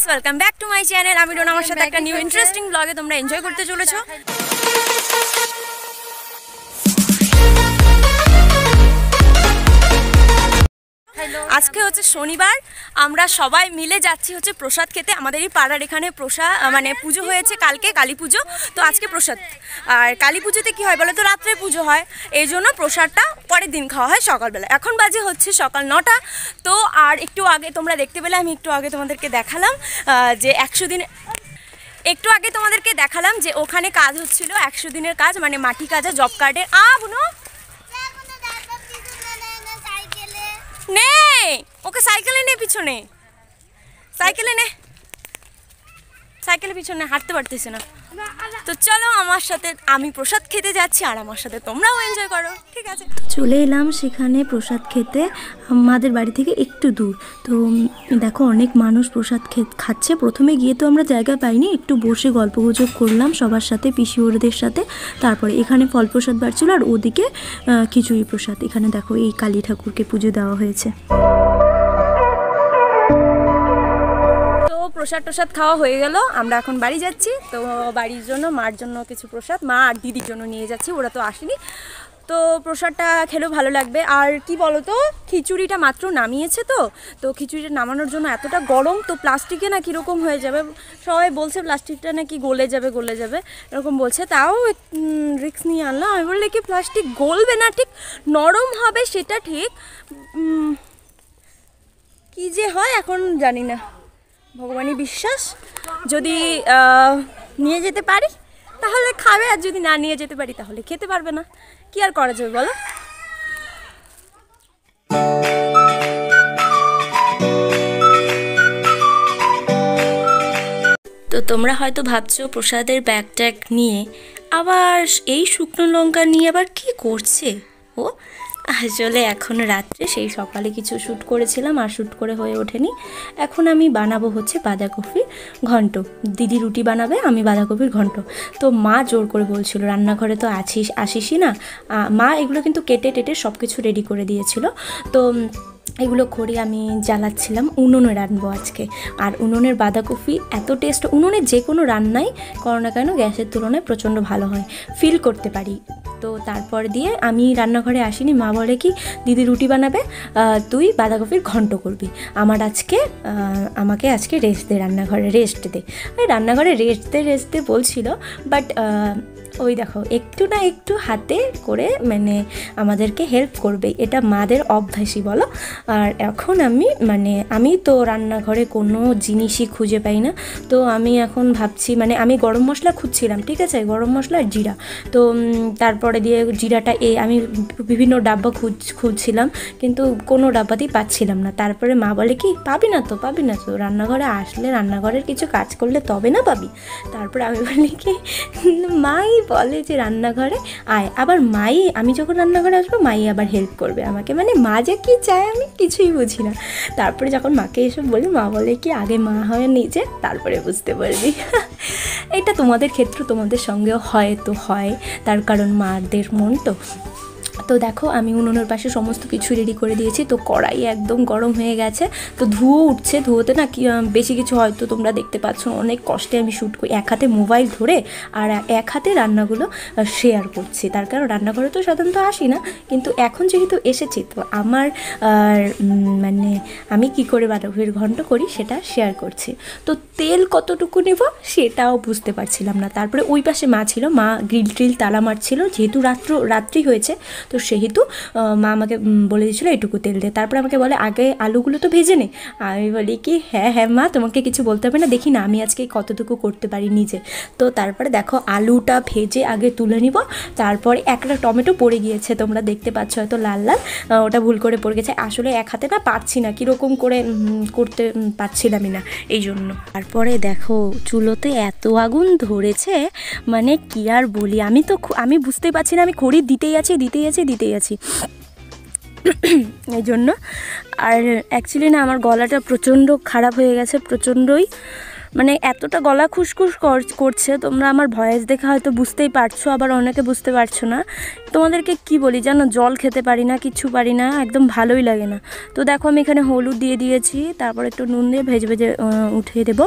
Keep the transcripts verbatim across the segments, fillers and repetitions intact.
Guys, welcome back to my channel. আমি ডোনা, আমার সাথে একটা নিউ ইন্টারেস্টিং ব্লগে তোমরা এনজয় করতে চলেছো। আজকে হচ্ছে শনিবার, আমরা সবাই মিলে যাচ্ছি হচ্ছে প্রসাদ খেতে। আমাদের এই পাড়ার এখানে প্রসাদ মানে পুজো হয়েছে কালকে, কালী পুজো। তো আজকে প্রসাদ, আর কালী পুজোতে কী হয় বলো তো, রাত্রে পুজো হয়, এই জন্য প্রসাদটা পরের দিন খাওয়া হয় সকালবেলা। এখন বাজে হচ্ছে সকাল নটা। তো আর একটু আগে তোমরা দেখতে পেলে, আমি একটু আগে তোমাদেরকে দেখালাম যে একশো দিন একটু আগে তোমাদেরকে দেখালাম যে ওখানে কাজ হচ্ছিল, একশো দিনের কাজ, মানে মাটি কাজা, জব কার্ডের। আ বুনো নে, ওকে সাইকেলে নে, পিছনে সাইকেলে নে, সাইকেলের পিছনে হাঁটতে পারতেছে না। তো চলো আমার সাথে, আমি প্রসাদ খেতে যাচ্ছি আর আমার সাথে তোমরাও এনজয় করো, ঠিক আছে? তো চলে এলাম সেখানে প্রসাদ খেতে, আমাদের বাড়ি থেকে একটু দূর। তো দেখো অনেক মানুষ প্রসাদ খাচ্ছে। প্রথমে গিয়ে তো আমরা জায়গা পাইনি, একটু বসে গল্প গুজব করলাম সবার সাথে, পিসি ওরদের সাথে। তারপরে এখানে ফল প্রসাদ বাড়ছিল আর ওদিকে খিচুড়ি প্রসাদ। এখানে দেখো এই কালী ঠাকুরকে পুজো দেওয়া হয়েছে। প্রসাদ প্রসাদ খাওয়া হয়ে গেল, আমরা এখন বাড়ি যাচ্ছি। তো বাড়ির জন্য, মার জন্য কিছু প্রসাদ, মা আর দিদির জন্য নিয়ে যাচ্ছি, ওরা তো আসেনি। তো প্রসাদটা খেলেও ভালো লাগবে। আর কি বলো তো, খিচুড়িটা মাত্র নামিয়েছে, তো তো খিচুড়িটা নামানোর জন্য এতটা গরম, তো প্লাস্টিকে না কীরকম হয়ে যাবে, সবাই বলছে প্লাস্টিকটা নাকি গলে যাবে গলে যাবে এরকম বলছে। তাও রিস্ক নিয়ে আনলাম। আমি বললে কি প্লাস্টিক গলবে না, ঠিক নরম হবে সেটা ঠিক, কি যে হয় এখন জানি না। ভগবানই বিশ্বাস, যদি নিয়ে যেতে পারি তাহলে খাবে, আর যদি না নিয়ে যেতে পারি তাহলে খেতে পারবে না। কি আর করা যাবে বলো? তো তোমরা হয়তো ভাবছো প্রসাদের ব্যাগ ট্যাগ নিয়ে আবার এই শুকনো লঙ্কা নিয়ে আবার কি করছে ও। আসলে এখন রাত্রে, সেই সকালে কিছু শ্যুট করেছিলাম আর শ্যুট করে হয়ে ওঠেনি। এখন আমি বানাবো হচ্ছে বাঁধাকপির ঘন্ট। দিদি রুটি বানাবে, আমি বাঁধাকপির ঘন্ট। তো মা জোর করে বলছিল, রান্নাঘরে তো আছিস আসিসই না। মা এগুলো কিন্তু কেটে টেটে সব কিছু রেডি করে দিয়েছিল। তো এগুলো করে আমি জ্বালাচ্ছিলাম। উনুনে রান্নবো আজকে, আর উনুনের বাঁধাকপি এত টেস্ট। উনুনের যে কোনো রান্নাই করো না কেন গ্যাসের তুলনায় প্রচণ্ড ভালো হয়, ফিল করতে পারি। তো তারপর দিয়ে আমি রান্নাঘরে আসিনি। মা বলে কি, দিদি রুটি বানাবে, তুই বাঁধাকপির ঘন্ট করবি। আমার আজকে আমাকে আজকে রেস্ট দে, রান্নাঘরে রেস্ট দে। ওই রান্নাঘরে রেস্ট দে রেস্ট দে বলছিল, বাট ওই দেখো একটু না একটু হাতে করে মানে আমাদেরকে হেল্প করবে, এটা মাদের অভ্যাসই বলো। আর এখন আমি মানে আমি তো রান্নাঘরে কোনো জিনিসই খুঁজে পাই না। তো আমি এখন ভাবছি, মানে আমি গরম মশলা খুঁজছিলাম, ঠিক আছে, গরম মশলা আর জিরা। তো তারপরে দিয়ে জিরাটা এ আমি বিভিন্ন ডাব্বা খুঁজ খুঁজছিলাম কিন্তু কোনো ডাব্বাতেই পাচ্ছিলাম না। তারপরে মা বলে কি, পাবি না তো পাবি না তো রান্নাঘরে আসলে, রান্নাঘরের কিছু কাজ করলে তবে না পাবি। তারপরে আমি বলি কি, মাই বলে যে রান্নাঘরে আয়, আবার মাই আমি যখন রান্নাঘরে আসবো মাই আবার হেল্প করবে আমাকে। মানে মা যে কী চায় আমি কিছুই বুঝি না। তারপরে যখন মাকে এসব বলি, মা বলে কি, আগে মা হয় নিজে, তারপরে বুঝতে পারবি। এটা তোমাদের ক্ষেত্রে তোমাদের সঙ্গেও হয়তো হয়, তার কারণ মাদের মন তো। তো দেখো আমি উনুনের পাশে সমস্ত কিছু রেডি করে দিয়েছি। তো কড়াই একদম গরম হয়ে গেছে, তো ধুয়ো উঠছে। ধুয়োতে না কি বেশি কিছু হয়তো তোমরা দেখতে পাচ্ছ, অনেক কষ্টে আমি শ্যুট করি, এক হাতে মোবাইল ধরে আর এক হাতে রান্নাগুলো শেয়ার করছি। তার কারণ রান্নাঘরে তো সাধারণত আসি না, কিন্তু এখন যেহেতু এসেছি তো আমার মানে আমি কি করে বাঁধাকপির ঘন্ট করি সেটা শেয়ার করছি। তো তেল কতটুকু নেব সেটাও বুঝতে পারছিলাম না। তারপরে ওই পাশে মা ছিল, মা গ্রিল ট্রিল তালা মারছিল, যেহেতু রাত্র রাত্রি হয়েছে তো সেহেতু মা আমাকে বলে দিয়েছিলো এটুকু তেল দে। তারপরে আমাকে বলে আগে আলুগুলো তো ভেজে নে। আমি বলি কি, হ্যাঁ হ্যাঁ মা, তোমাকে কিছু বলতে হবে না, দেখি না আমি আজকে কতটুকু করতে পারি নিজে। তো তারপরে দেখো আলুটা ভেজে আগে তুলে নিব। তারপরে একটা টমেটো পড়ে গিয়েছে, তোমরা দেখতে পাচ্ছ হয়তো লাল লাল, ওটা ভুল করে পড়ে গেছে। আসলে এক হাতে না পারছি না, কীরকম করে করতে পারছিলামই না, এই জন্য। তারপরে দেখো চুলোতে এত আগুন ধরেছে, মানে কি আর বলি। আমি তো আমি বুঝতে পারছি না, আমি খড়ি দিতেই আছি দিতেই আছি দিতেই আছি এই জন্য। আর অ্যাকচুয়ালি না আমার গলাটা প্রচণ্ড খারাপ হয়ে গেছে, প্রচণ্ডই মানে এতটা গলা খুসখুস করছে, তোমরা আমার ভয়েস দেখে হয়তো বুঝতেই পারছো, আবার অনেকে বুঝতে পারছো না। তোমাদেরকে কি বলি জানো, জল খেতে পারি না, কিচ্ছু পারি না, একদম ভালোই লাগে না। তো দেখো আমি এখানে হলুদ দিয়ে দিয়েছি, তারপর একটু নুন দিয়ে ভেজে ভেজে উঠিয়ে দেবো।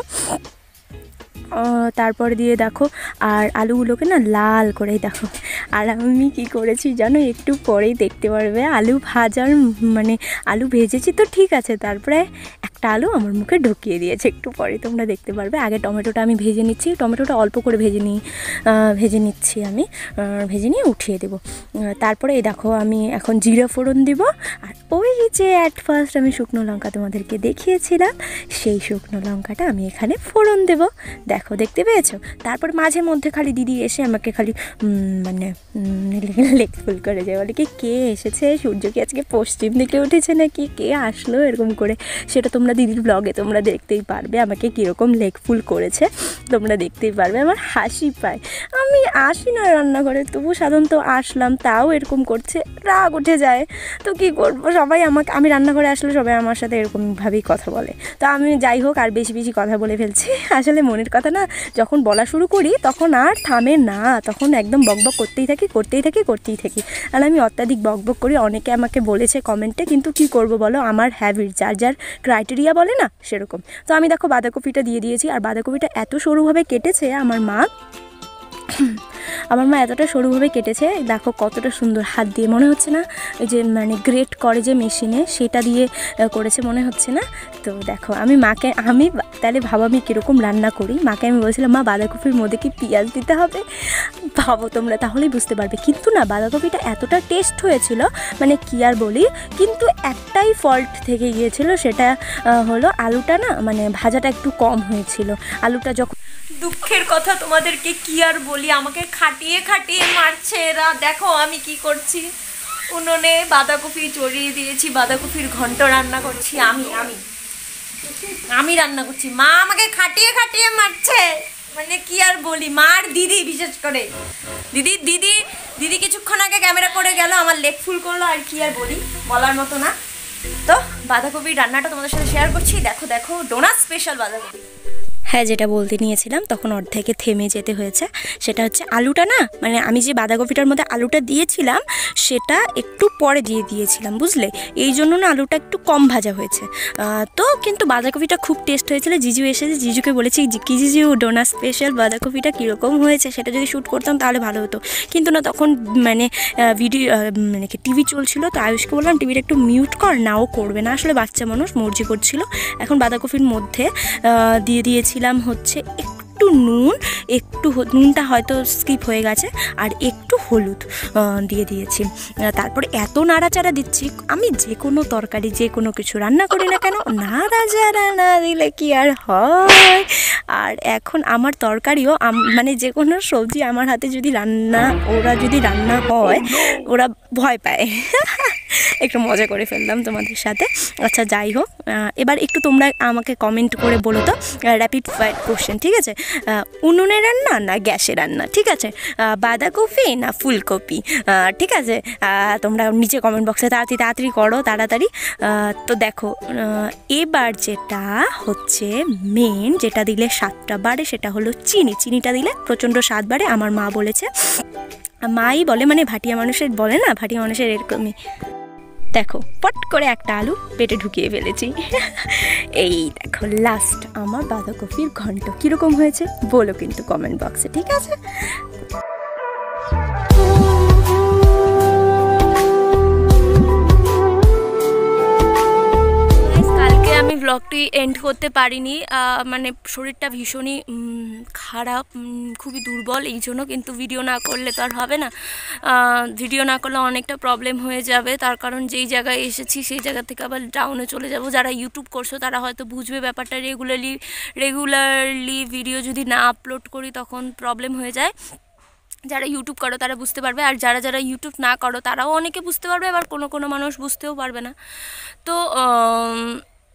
তারপরে দিয়ে দেখো আর আলুগুলোকে না লাল করেই দেখো। আর আমি কি করেছি জানো, একটু পরেই দেখতে পারবে। আলু ভাজার মানে আলু ভেজেছি তো ঠিক আছে, তারপরে একটা আলু আমার মুখে ঢুকিয়ে দিয়েছে, একটু পরে তোমরা দেখতে পারবে। আগে টমেটোটা আমি ভেজে নিচ্ছি, টমেটোটা অল্প করে ভেজে নিই ভেজে নিচ্ছি আমি, ভেজে নিয়ে উঠিয়ে দেবো। তারপরে এই দেখো আমি এখন জিরা ফোড়ন দিব, আর ওই যে অ্যাট ফার্স্ট আমি শুকনো লঙ্কা তোমাদেরকে দেখিয়েছিলাম, সেই শুকনো লঙ্কাটা আমি এখানে ফোড়ন দেবো। দেখো দেখতে পেয়েছো? তারপর মাঝে মধ্যে খালি দিদি এসে আমাকে খালি মানে লেগ ফুল করে যায়, বলে কি কে এসেছে, সূর্য কি আজকে পশ্চিম দিকে উঠেছে নাকি, কে আসলো, এরকম করে। সেটা তোমরা দিদির ব্লগে তোমরা দেখতেই পারবে আমাকে কীরকম লেগ ফুল করেছে, তোমরা দেখতেই পারবে। আমার হাসি পায়, আমি আসি না রান্নাঘরে, তবু সাধারণত আসলাম, তাও এরকম করছে, রাগ উঠে যায়। তো কী করবো, সবাই আমাকে, আমি রান্নাঘরে আসলে সবাই আমার সাথে এরকমভাবেই কথা বলে। তো আমি যাই হোক আর বেশি বেশি কথা বলে ফেলছি। আসলে মনের কথা না যখন বলা শুরু করি তখন আর থামে না, তখন একদম বকবক করতেই থাকি করতেই থাকি করতেই থাকি আর আমি অত্যাধিক বকবক করি। অনেকে আমাকে বলেছে কমেন্টে, কিন্তু কি করব বলো, আমার হ্যাবিট, যার যার ক্রাইটেরিয়া বলে না সেরকম। তো আমি দেখো বাঁধাকপিটা দিয়ে দিয়েছি, আর বাঁধাকপিটা এত সরুভাবে কেটেছে আমার মা, আমার মা এতটা সরুভাবে কেটেছে, দেখো কতটা সুন্দর, হাত দিয়ে মনে হচ্ছে না ওই যে মানে গ্রেট করে যে মেশিনে, সেটা দিয়ে করেছে মনে হচ্ছে না। তো দেখো আমি মাকে, আমি তাহলে ভাবো আমি কীরকম রান্না করি, মাকে আমি বলছিলাম মা বাঁধাকপির মধ্যে কি পেঁয়াজ দিতে হবে, ভাবো তোমরা তাহলেই বুঝতে পারবে। কিন্তু না, বাঁধাকপিটা এতটা টেস্ট হয়েছিল, মানে কী আর বলি, কিন্তু একটাই ফল্ট থেকে গিয়েছিল, সেটা হলো আলুটা না মানে ভাজাটা একটু কম হয়েছিল। আলুটা যখন, দুঃখের কথা তোমাদেরকে কি আর বলি, আমাকে খাটিয়ে খাটিয়ে মারছে এরা। দেখো আমি কি করছি, উনুনে বাঁধাকপি চড়িয়ে দিয়েছি, বাঁধাকপির ঘন্ট রান্না করছি, আমি আমি আমি রান্না করছি, মা আমাকে খাটিয়ে খাটিয়ে মারছে, মানে কি আর বলি। মার দিদি, বিশেষ করে দিদি দিদি দিদি কিছুক্ষণ আগে ক্যামেরা করে গেল, আমার লেগ ফুল করলো, আর কি আর বলি, বলার মতো না। তো বাঁধাকপির রান্নাটা তোমাদের সাথে শেয়ার করছি, দেখো দেখো ডোনা স্পেশাল বাঁধাকপি। হ্যাঁ, যেটা বলতে নিয়েছিলাম তখন অর্ধেকে থেমে যেতে হয়েছে, সেটা হচ্ছে আলুটা না মানে আমি যে বাঁধাকপিটার মধ্যে আলুটা দিয়েছিলাম সেটা একটু পরে দিয়ে দিয়েছিলাম, বুঝলে, এই জন্য না আলুটা একটু কম ভাজা হয়েছে। তো কিন্তু বাঁধাকপিটা খুব টেস্ট হয়েছিল। জিজু এসেছে, জিজুকে বলেছি কি জিজু ডোনা স্পেশাল বাঁধাকপিটা কীরকম হয়েছে, সেটা যদি শ্যুট করতাম তাহলে ভালো হতো, কিন্তু না তখন মানে ভিডিও মানে কি টিভি চলছিল, তো আয়ুষকে বললাম টিভিটা একটু মিউট কর, নাও করবে না, আসলে বাচ্চা মানুষ মর্জি করছিল। এখন বাঁধাকপির মধ্যে দিয়ে দিয়েছিলাম হচ্ছে একটু নুন, একটু নুনটা হয়তো স্কিপ হয়ে গেছে, আর একটু হলুদ দিয়ে দিয়েছি। তারপরে এত নাড়াচাড়া দিচ্ছি, আমি যে কোনো তরকারি যে কোনো কিছু রান্না করি না কেন, নাড়াচাড়া না দিলে কি আর হয়। আর এখন আমার তরকারিও মানে যে কোনো সবজি আমার হাতে যদি রান্না ওরা যদি রান্না হয় ওরা ভয় পায়। একটু মজা করে ফেললাম তোমাদের সাথে। আচ্ছা যাই হোক, এবার একটু তোমরা আমাকে কমেন্ট করে বলো তো, র্যাপিড ফায়ার কোশ্চেন, ঠিক আছে, উনুনে রান্না না গ্যাসে রান্না, ঠিক আছে, বাঁধাকপি না ফুলকপি, ঠিক আছে, তোমরা নিচে কমেন্ট বক্সে তাড়াতাড়ি তাড়াতাড়ি করো তাড়াতাড়ি। তো দেখো এবার যেটা হচ্ছে মেন, যেটা দিলে স্বাদটা বাড়ে, সেটা হলো চিনি। চিনিটা দিলে প্রচণ্ড স্বাদ বাড়ে, আমার মা বলেছে, মাই বলে, মানে ভাটিয়া মানুষের বলে না, ভাটিয়া মানুষের এরকমই। দেখো পট করে একটা আলু পেটে ঢুকিয়ে ফেলেছি। এই দেখো লাস্ট আমার বাঁধাকপির ঘন্ট কীরকম হয়েছে বলো কিন্তু কমেন্ট বক্সে, ঠিক আছে। আমি ব্লগটি এন্ড করতে পারিনি, মানে শরীরটা ভীষণই খারাপ, খুবই দুর্বল, এই জন্য কিন্তু ভিডিও না করলে তো আর হবে না, ভিডিও না করলে অনেকটা প্রবলেম হয়ে যাবে। তার কারণ যেই জায়গায় এসেছি সেই জায়গা থেকে আবার ডাউনে চলে যাব। যারা ইউটিউব করছো তারা হয়তো বুঝবে ব্যাপারটা, রেগুলারলি রেগুলারলি ভিডিও যদি না আপলোড করি তখন প্রবলেম হয়ে যায়। যারা ইউটিউব করো তারা বুঝতে পারবে, আর যারা যারা ইউটিউব না করো তারাও অনেকে বুঝতে পারবে, আবার কোনো কোনো মানুষ বুঝতেও পারবে না। তো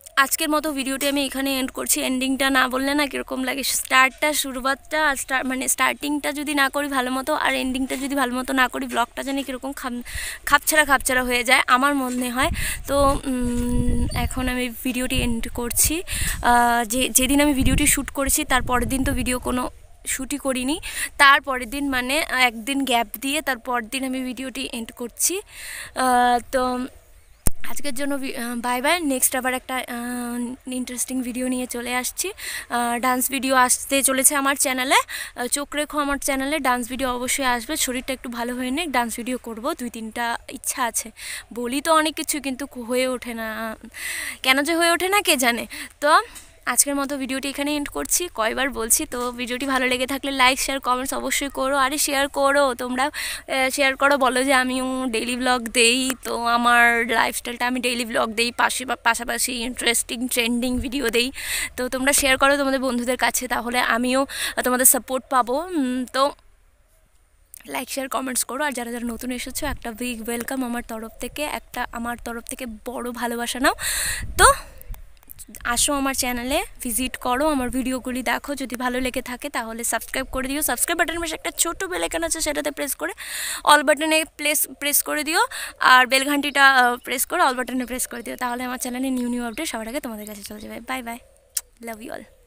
আজকের মতো ভিডিওটি আমি এখানে এন্ড করছি। এন্ডিংটা না বললে না কীরকম লাগে, স্টার্টটা শুরুবাতটা আর স্টার মানে স্টার্টিংটা যদি না করি ভালো মতো আর এন্ডিংটা যদি ভালো মতো না করি ব্লগটা জানি কীরকম খাপ খাপছাড়া খাপছাড়া হয়ে যায় আমার মনে হয়। তো এখন আমি ভিডিওটি এন্ড করছি। যে যেদিন আমি ভিডিওটি শ্যুট করেছি তার পরের দিন তো ভিডিও কোনো শ্যুটই করিনি, তারপরের দিন মানে একদিন গ্যাপ দিয়ে তারপর দিন আমি ভিডিওটি এন্ড করছি। তো আজকের জন্য বাই বাই। নেক্সট আবার একটা ইন্টারেস্টিং ভিডিও নিয়ে চলে আসছি। ডান্স ভিডিও আসতে চলেছে আমার চ্যানেলে, চোখ রেখো আমার চ্যানেলে। ডান্স ভিডিও অবশ্যই আসবে, শরীরটা একটু ভালো হয়ে নে ডান্স ভিডিও করব। দুই তিনটা ইচ্ছা আছে, বলি তো অনেক কিছু কিন্তু হয়ে ওঠে না, কেন যে হয়ে ওঠে না কে জানে। তো আজকের মতো ভিডিওটি এখানে এন্ড করছি, কয়বার বলছি। তো ভিডিওটি ভালো লেগে থাকলে লাইক শেয়ার কমেন্টস অবশ্যই করো। আরে শেয়ার করো, তোমরা শেয়ার করো, বলো যে আমিও ডেইলি ব্লগ দেই, তো আমার লাইফস্টাইলটা আমি ডেইলি ব্লগ দেই, পাশে পাশাপাশি ইন্টারেস্টিং ট্রেন্ডিং ভিডিও দেই। তো তোমরা শেয়ার করো তোমাদের বন্ধুদের কাছে, তাহলে আমিও তোমাদের সাপোর্ট পাবো। তো লাইক শেয়ার কমেন্টস করো। আর যারা যারা নতুন এসেছো একটা বিগ ওয়েলকাম আমার তরফ থেকে, একটা আমার তরফ থেকে বড় ভালোবাসা নাও। তো আসো আমার চ্যানেলে, ভিজিট করো, আমার ভিডিওগুলি দেখো, যদি ভালো লেগে থাকে তাহলে সাবস্ক্রাইব করে দিও। সাবস্ক্রাইব বাটনের পাশে একটা ছোটো বেল আইকন আছে, সেটাতে প্রেস করে অল বাটনে প্লেস প্রেস করে দিও, আর বেল ঘন্টিটা প্রেস করে অল বাটনে প্রেস করে দিও, তাহলে আমার চ্যানেলে নিউ নিউ আপডেট সবার আগে তোমাদের কাছে চলে যাবে। Bye bye, love you all.